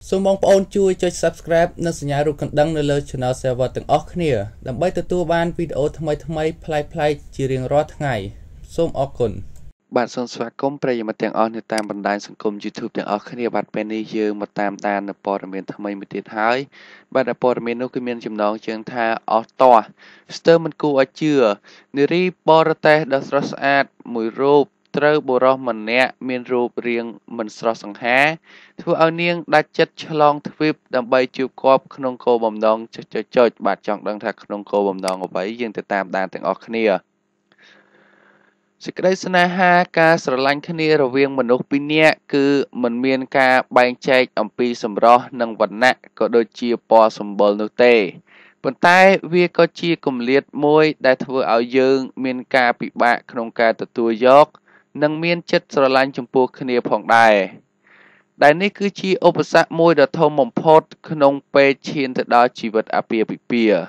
សូមបងប្អូនជួយចុច Subscribe និងសញ្ញារូបកណ្ដឹងនៅលើ Channel Server ទាំងអស់គ្នាដើម្បីទទួលបានវីដេអូថ្មីៗប្លែកៗជារៀងរាល់ថ្ងៃសូមអរគុណបាទសូមស្វាគមន៍ប្រិយមិត្តទាំងអស់នៅតាមបណ្ដាញសង្គម YouTube ទាំងអស់គ្នាបាទពេលនេះយើងមកតាមដាននៅព័ត៌មានថ្មីមួយទៀតហើយបាទព័ត៌មាននោះគឺមានចំណងជើងថាអស់តោះស្ទើរមិនគួរឲ្យជឿនារីបរទេសដ៏ស្រស់ស្អាតមួយរូបត្រូវបុរសម្នាក់មានរូបរាងមិនស្រស់សង្ហាធ្វើឲ្យនាងដាច់ចិត្តឆ្លងទ្វីបដើម្បីជួបគាត់ក្នុងគោលបំណងចុចបាទចង់ដឹងថាក្នុងគោលបំណងអ្វីយើងទៅតាមដានទាំងអស់គ្នាសេចក្តីស្នេហាការស្រឡាញ់គ្នារវាងមនុស្សពីរនាក់គឺមិនមានការបែងចែកអំពីសម្រស់និងវណ្ណៈក៏ដូចជាពណ៌សម្បុរនោះទេប៉ុន្តែវាក៏ជាគម្លាតមួយដែលធ្វើឲ្យយើងមានការពិបាកក្នុងការទទួលយកនិងមានចិត្តស្រឡាញ់ចំពោះគ្នាផងដែរដែលនេះគឺជាឧបសគ្គមួយដ៏ធំបំផុតក្នុងពេលឈានទៅដល់ជីវិតអាពាហ៍ពិពាហ៍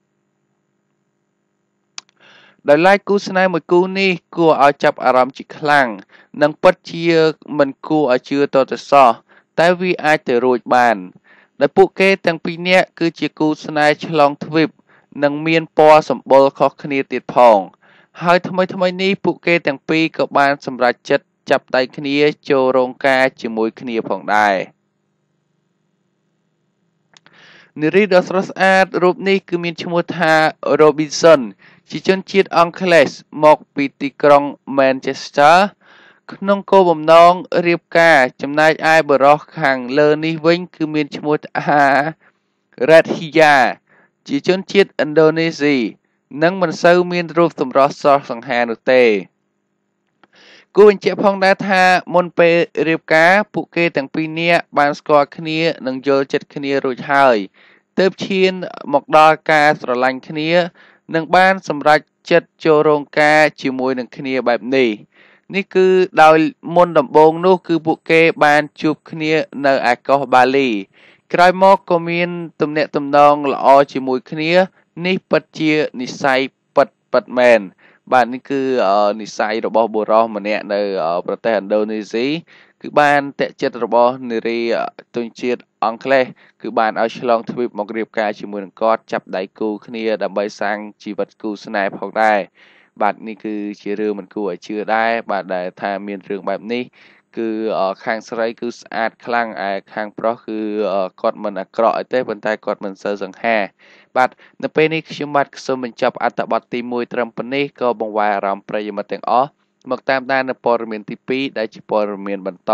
ដោយឡែកគូស្នេហ៍មួយគូនេះគួរឲ្យចាប់អារម្មណ៍ជាខ្លាំងនិងពិតជាមិនគួរឲ្យជឿតទៅសោះតែវាអាចទៅរួចបានដោយពួកគេទាំងពីរនាក់គឺជាគូស្នេហ៍ឆ្លងទ្វីបនិងមានពណ៌សម្បុរខុសគ្នាទៀតផងហើយថ្មីនេះពួកគេទាំងពីរក៏បានសម្រេចចិត្តចាប់ដៃគ្នាចូលរោងការជាមួយគ្នាផងដែរនារីដ៏ស្រស់ស្អាតរូបនេះគឺមានឈ្មោះថា Robinson ជាជនជាតិអង់គ្លេសមកពីទីក្រុង Manchester ក្នុងគោលបំណងរៀបការចំណែកឯបុរសខាងលើនេះវិញគឺមានឈ្មោះថា Radhia ជាជនជាតិឥណ្ឌូនេស៊ីនិងមិនសូវមានរូបសម្រស់ស្រស់សង្ហានោះទេគួរបញ្ជាក់ផងដែរថាមុនពេលរៀបការពួកគេទាំងពីរនាក់បានស្គាល់គ្នានិងយល់ចិត្តគ្នារួចហើយទើបឈានមកដល់ការស្រឡាញ់គ្នានិងបានសម្រេចចិត្តចូលរោងការជាមួយនឹងគ្នាបែបនេះគឺដោយមុនដំបូងនោះគឺពួកគេបានជួបគ្នានៅឯកោះបាលីក្រោយមកក៏មានទំនាក់ទំនងល្អជាមួយគ្នានេះពិតជានិស្ស័យពិតមែនបាទនេះគឺនិស្ស័យរបស់បុរសម្នាក់នៅប្រទេសឥណ្ឌូនេស៊ីគឺបានតាក់ចិត្តរបស់នារីជនជាតិអង់គ្លេសគឺបានឲ្យឆ្លងទ្វីបមករៀបការជាមួយនឹងគាត់ចាប់ដៃគូគ្នាដើម្បីសាងជីវិតគូស្នេហ៍ផងដែរបាទនេះគឺជារឿងមិនគួរឲ្យជឿដែរបាទដែលថាមានរឿងបែបនេះគឺខាងស្រីគឺស្អាតខ្លាំងឯខាងប្រុសគឺគាត់មិនអាក្រក់អីទេប៉ុន្តែគាត់មិនសូវសង្ហាបាទនៅពេលនេះខ្ញុំបាទសូមបញ្ចប់អត្ថបទទី1ត្រឹមប៉ុណ្ណេះក៏បង្វែរអារម្មណ៍ប្រិយមិត្តទាំងអស់មកតាមដាននៅព័ត៌មានទី2ដែលជាព័ត៌មានបន្ត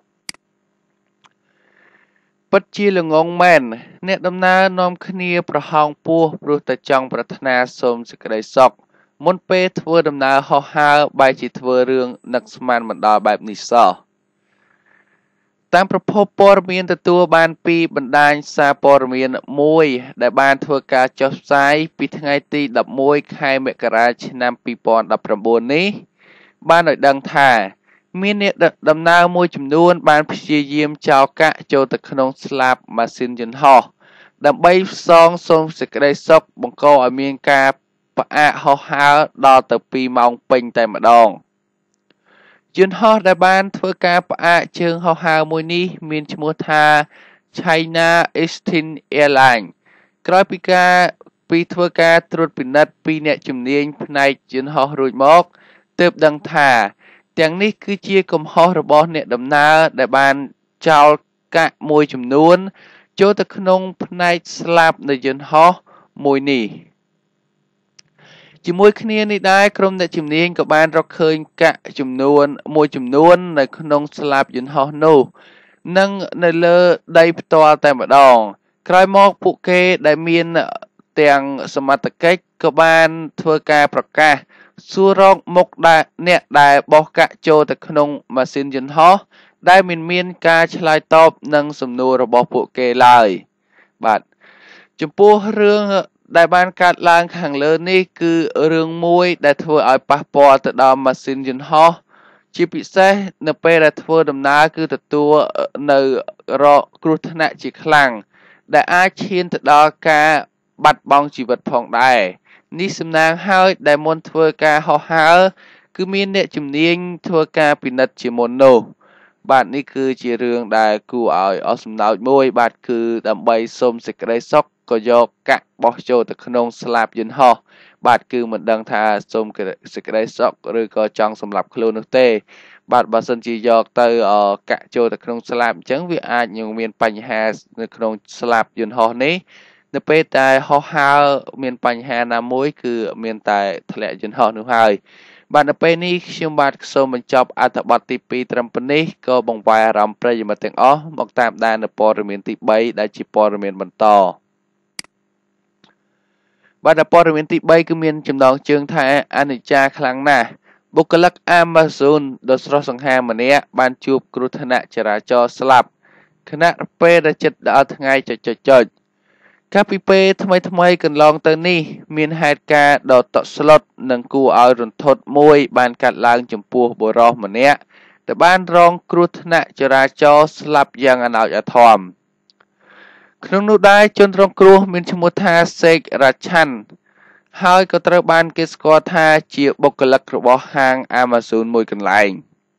ពិតជាល្ងងមែនអ្នកដំណើរនាំគ្នាប្រហោងពោះព្រោះតែចង់ប្រាថ្នាសូមសេចក្តីសុខមុនពេលធ្វើដំណើរហោះហើរបែរជាធ្វើរឿងនឹកស្មានមិនដល់បែបនេះសោះតាមប្រភពព័ត៌មានទទួលបានពីបណ្ដាញសារព័ត៌មានមួយដែលបានធ្វើការចុះផ្សាយពីថ្ងៃទី11ខែមករាឆ្នាំ2019នេះបានឲ្យដឹងថាមានអ្នកដំណើរមួយចំនួនបានព្យាយាមចោលកាក់ចូលទៅក្នុងស្លាបម៉ាស៊ីនយន្តហោះដើម្បីផ្សងសូមសេចក្តីសុខបង្កឲ្យមានការផ្អាកហោះហើរដល់ទៅ2ម៉ោងពេញតែម្ដងយន្តហោះដែលបានធ្វើការផ្អាកជើងហោះហើរមួយនេះមានឈ្មោះថា China Eastern Airlines ក្រោយពីធ្វើការត្រួតពិនិត្យពីអ្នកជំនាញផ្នែកយន្តហោះរួចមកទើបដឹងថាទាំងនេះគឺជាកំហុសរបស់អ្នកដំណើរដែលបានចោលកាក់មួយចំនួនចូលទៅក្នុងផ្នែកស្លាបនៃយន្តហោះមួយនេះជាមួយគ្នានេះដែរក្រុមអ្នកជំនាញក៏បានរកឃើញកាក់មួយចំនួននៅក្នុងស្លាបយន្តហោះនោះនិងនៅលើដីផ្ទាល់តែម្ដងក្រោយមកពួកគេដែលមានទាំងសមត្ថកិច្ចក៏បានធ្វើការប្រកាសសួររកមុខអ្នកដែលបោះកាក់ចូលទៅក្នុងម៉ាស៊ីនយន្តហោះដែលមានការឆ្លើយតបនឹងសំណួររបស់ពួកគេឡើយបាទចំពោះរឿងដែលបានកាត់ឡើងខាងលើនេះគឺរឿងមួយដែលធ្វើឲ្យប៉ះពាល់ទៅដល់ម៉ាស៊ីនយន្តហោះជាពិសេសនៅពេលដែលធ្វើដំណើរគឺទទួលនៅរកគ្រោះថ្នាក់ជាខ្លាំងដែលអាចឈានទៅដល់ការបាត់បង់ជីវិតផងដែរនេះសំណាងហើយដែលមុនធ្វើការហោះហើរគឺមានអ្នកជំនាញធ្វើការពិនិត្យជាមុននោះបាទនេះគឺជារឿងដែលគួរឲ្យអស់សំណើចមួយបាទគឺដើម្បីសុំសេចក្តីសុខក៏យកកាក់បោះចូលទៅក្នុងស្លាបយន្តហោះបាទគឺមិនដឹងថាសុំសេចក្តីសុខឬក៏ចង់សម្លាប់ខ្លួននោះទេបាទបើសិនជាយកទៅកាក់ចូលទៅក្នុងស្លាបអញ្ចឹងវាអាចនឹងមានបញ្ហានៅក្នុងស្លាបយន្តហោះនេះនៅពេលតែហោះហើរមានបញ្ហាណាមួយគឺមានតែធ្លាក់យន្តហោះនោះហើយបាទនៅពេលនេះខ្ញុំបាទសូមបញ្ចប់អត្ថបទទី2ត្រឹមប៉ុណ្នេះក៏បង្វែរអារម្មណ៍ប្រិយមិត្តទាំងអស់មកតាមដាននៅព័ត៌មានទី3ដែលជាព័ត៌មានបន្តបាទព័ត៌មានទី3គឺមានចំណងជើងថាអនិច្ចាខ្លាំងណាស់បុគ្គលិក Amazon ដ៏ស្រស់សង្ហាម្នាក់បានជួបគ្រោះថ្នាក់ចរាចរណ៍ស្លាប់ខណៈពេលដែលជិតដល់ថ្ងៃចុចកាលពីពេលថ្មីកន្លងទៅនេះមានហេតុការណ៍ដ៏តក់ស្លុតនិងគួរឲ្យរន្ធត់មួយបានកាត់ឡើងចំពោះបុរសម្នាក់ដែលបានរងគ្រោះថ្នាក់ចរាចរណ៍ស្លាប់យ៉ាងអណោចអធមក្នុងនោះដែរជនរងគ្រោះមានឈ្មោះថាសេក រ៉ាឆាន់ហើយក៏ត្រូវបានគេស្គាល់ថាជាបុគ្គលិករបស់ហាង Amazon មួយកន្លែង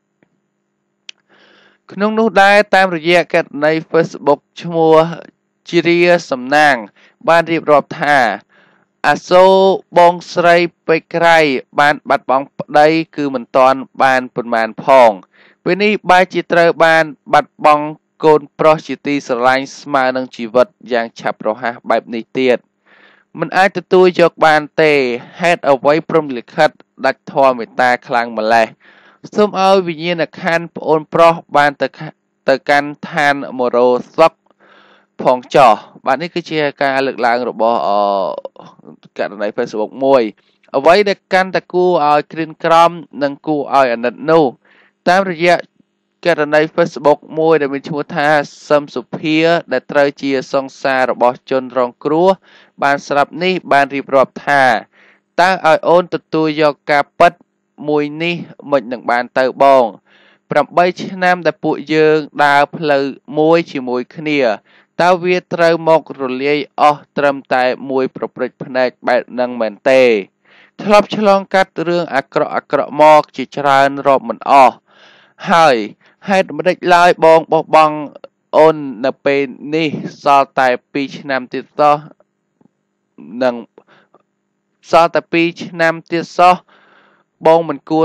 ក្នុងនោះដែរតាមរយៈករណី Facebook ឈ្មោះជារាសំណាងបានរៀបរាប់ថាអាសូរបងស្រីពេជ្រក្រៃបានបាត់បង់ប្តីគឺមិនទាន់បានប៉ុន្មានផងពេលនេះបែរជាត្រូវបានបាត់បង់កូនប្រុសជាទីស្រឡាញ់ស្មើនឹងជីវិតយ៉ាងឆាប់រហ័សបែបនេះទៀតមិនអាចទទួលយកបានទេហេតុអ្វីព្រំលិខិតដាច់ធម៌មេត្តាខ្លាំងម្ល៉េះសូមឲ្យវិញ្ញាណក្ខន្ធប្អូនប្រុសបានទៅកាន់ឋានមរោសុខផងចោះបាទនេះគឺជាការលើកឡើងរបស់ករណី Facebook មួយអ្វីដែលកាន់តែគួរឲ្យក្រៀនក្រំនិងគួរឲ្យអាណិតនោះតាមរយៈករណី Facebook មួយដែលមានឈ្មោះថាសឹមសុភាដែលត្រូវជាសង្សាររបស់ជនរងគ្រោះបានស្រាប់នេះបានរៀបរាប់ថាតើឲ្យអូនទទួលយកការពិតមួយនេះមិននឹងបានទៅបង8ឆ្នាំដែលពួកយើងដើរផ្លូវមួយជាមួយគ្នាតើវាត្រូវមករលាយអស់ត្រឹមតែមួយប្រព្រឹត្តភ្នែកបែបនឹងមែនទេធ្លាប់ឆ្លងកាត់រឿងអាក្រក់មកជាច្រើនរាប់មិនអស់ហើយហេតុម្ដេចឡើយបងបោះបង់អូននៅពេលនេះសល់តែ2ឆ្នាំទៀតសោះនឹងសល់តែ2ឆ្នាំទៀតសោះបងមិនគួរ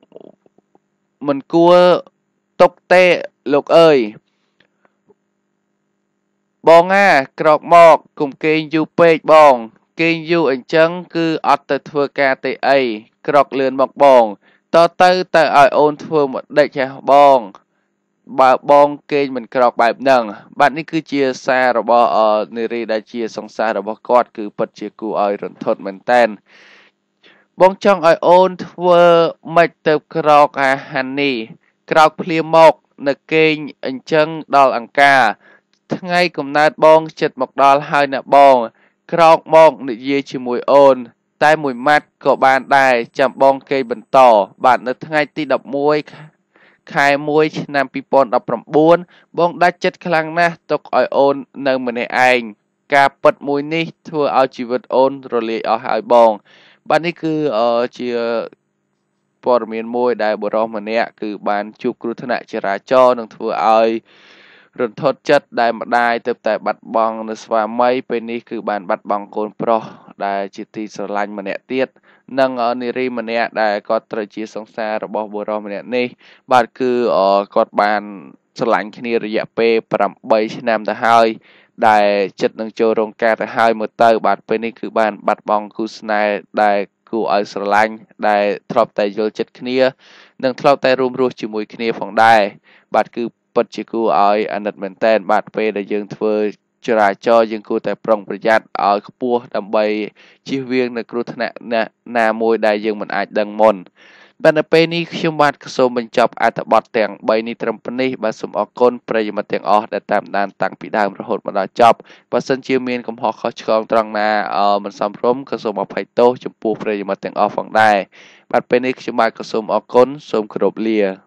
ຕົកទេលោកអើយបងក្រោកមកកុំគេងយូរពេកបងគេងយូរអញ្ចឹងគឺអត់ទៅធ្វើការទេអីក្រោកលឿនមកបងតទៅឲ្យអូនធ្វើមកដេចហ៎បងបើបងគេងមិនក្រោកបែបហ្នឹងបាទនេះគឺជាសាររបស់នារីដែលជាសង្សាររបស់គាត់គឺពិតជាគួរឲ្យរន្ធត់មែនតើបងចង់ឲ្យអូនធ្វើម៉េចទៅក្រោកហានីក្រោកភ្លាមមកនៅគេងអញ្ចឹងដល់អង្ការថ្ងៃកំណើតបងចិត្តមកដល់ហើយណាបងក្រោកមកនិយាយជាមួយអូនតែមួយម៉ាត់ក៏បានដែរចាំបងគេបន្តបាទនៅថ្ងៃទី11ខែ1ឆ្នាំ2019បងដាច់ចិត្តខ្លាំងណាស់ទុកឲ្យអូននៅម្នាក់ឯងការពិតមួយនេះធ្វើឲ្យជីវិតអូនរលាយអស់ហើយបងបាទនេះគឺជាព័ត៌មានមួយដែលបុរសម្នាក់គឺបានជួបគ្រោះថ្នាក់ចរាចរណ៍នឹងធ្វើឲ្យរន្ធត់ចិត្តដែលម្ដាយទៅតែបាត់បង់នៅស្វាមីពេលនេះគឺបានបាត់បង់កូនប្រុសដែលជាទីស្រឡាញ់ម្នាក់ទៀតនិងនារីម្នាក់ដែលគាត់ត្រូវជាសង្សាររបស់បុរសម្នាក់នេះបាទគឺគាត់បានស្រឡាញ់គ្នារយៈពេល8ឆ្នាំទៅហើយដែលចិត្តនឹងចូលរោងការទៅហើយមើលទៅបាទពេលនេះគឺបានបាត់បង់គូស្នេហ៍ដែលគួរឲ្យស្រឡាញ់ដែលធ្លាប់តែយល់ចិត្តគ្នានិងធ្លាប់តែរួមរស់ជាមួយគ្នាផងដែរបាទគឺពិតជាគួរឲ្យអាណិតមែនតើបាទពេលដែលយើងធ្វើចរាចរណ៍យើងគួរតែប្រុងប្រយ័ត្នឲ្យខ្ពស់ដើម្បីជៀសវាងនៅគ្រោះថ្នាក់ណាមួយដែលយើងមិនអាចដឹងមុនបាទនៅពេលនេះខ្ញុំបាទសូមបញ្ចប់អត្ថបទទាំង3នេះត្រឹមប៉ុណ្នេះបាទសូមអរគុណប្រិយមិត្តទាំងអស់ដែលតាមដានតាំងពីដើមរហូតមកដល់ចប់បើសិនជាមានកំហុសខុសឆ្គងត្រង់ណាមិនសមរម្យក៏សូមអភ័យទោសចំពោះប្រិយមិត្តទាំងអស់ផងដែរបាទពេលនេះខ្ញុំបាទក៏សូមអរគុណសូមគោរពលា